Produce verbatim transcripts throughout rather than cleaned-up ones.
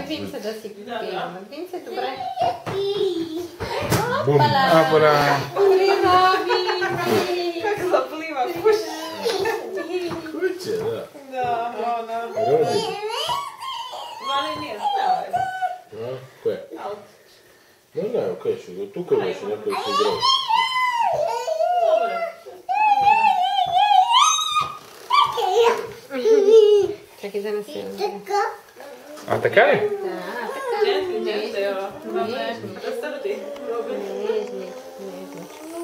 Надвим се да си пипила. Надвим се добре. Опала! Добре, Роби! Как заплива, пуш! Куче, да. Да, она... Роди. Вали не знава. А, кое? Аут. Не знам, кое ще го. Тук беше някой се играл. Чакай да не се... А така ли? Да, така. Джентли, джентли, ево. Добре, разсърди. Нежни, нежни.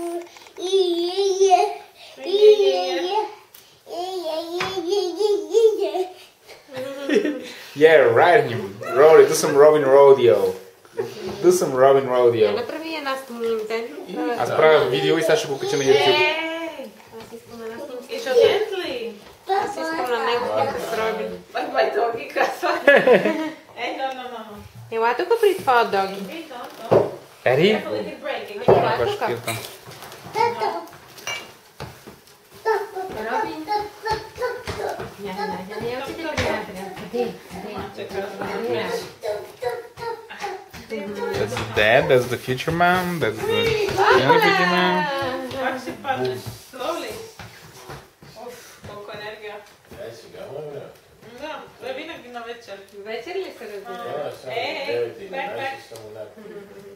Yeah, right him. Roll it. Do some Robin Rodeo. Do some Robin Я Rodeo. направи една снимка. Аз правя видео и сега ще го кача на YouTube. Ей! Аз искам една снимка. И що джентли? Аз искам на него снимка с Роби. Бай, бай, доги, казва. Ей, no, no, no, no. Ела тук при твоя доги. Ей, don't, don't. Ери? Careful, it is breaking. Ела Баш тук. пил там. Роби. Я, я, я, я отиде приятеля. Къде? Къде? That's the dad, that's the future mom, that's the young future mom. Как си паднеш? Slowly. Уф, колко енергия. Ай, сега, ма, Да, това е винаги на вечер. Вечер ли се разбира? да, само Ей, девет и бак, бак. единайсет само някакви.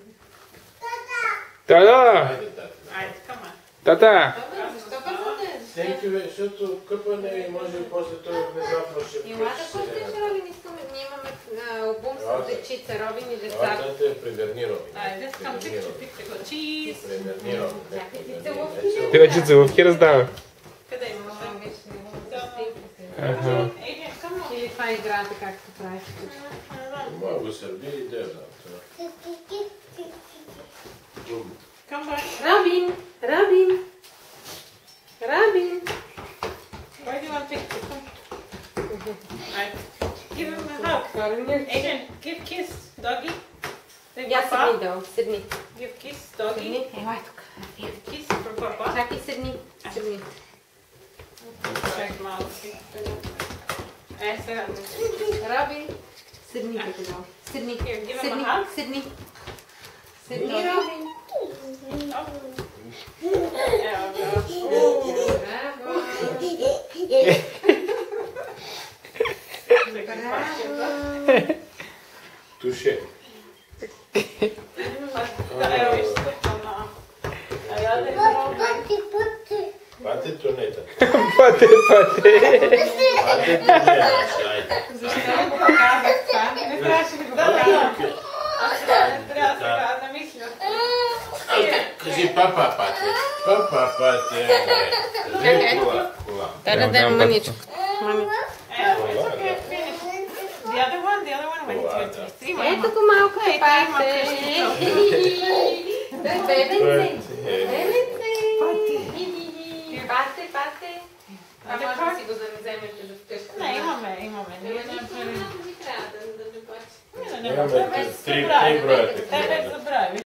Тата! Хайде, тати. Айде, кама. Тата! Защо първате? Всеки бе, защото къпане и може и после това внезапно ще Ела включи какво се. ще Робин? Искаме, ние имаме а, албум с дечица, Робин и деца. Това те е примерни Робин. Айде, скам пикче, пикче го. Чиз. Примерни Робин. Чакай, ти целувки. Ти вече целувки раздава. Къде имаш? Това беше Ага. Adrian, come on. Или това е играта, както правиш. Много сърби и де знам това. Come back. Робин! Робин! Робин! Why do you want picture? Come. Alright. Give him a hug. Adrian, give kiss, doggy. Say Я papa. седни долу, седни. Give kiss, Седни. doggy. Ела е тук. Give kiss from papa. Чакай, седни. Седни. Check mouth. Е, сега. Робин! Седни тук долу. Седни. Here, give him Седни. a hug. Седни. Седни, Робин. Up. Evo ga. Браво! Браво! Туше. Da, evo isto na... A ja da je problem. Пате тунета. Пате, пате. Пате тунета. Айде. Защо го показах това? Не трябваше да го показвам. Аз не трябва сега да мисля. Кажи папа пате. Папа пате. Кажи кола. Кола. Дай да дадем мъничко. Мъничко. Evo, it's okay, finish. The other one, the other one, when it's with three, one Ето го малко е пате. Дай бебенце. Бебенце. Пате, пате. А може да си го вземете за вкъщи. Не, имаме, имаме. Ама нищо много ви трябва да не плаче. Не, не, не. Имаме три броя. Те не забрави.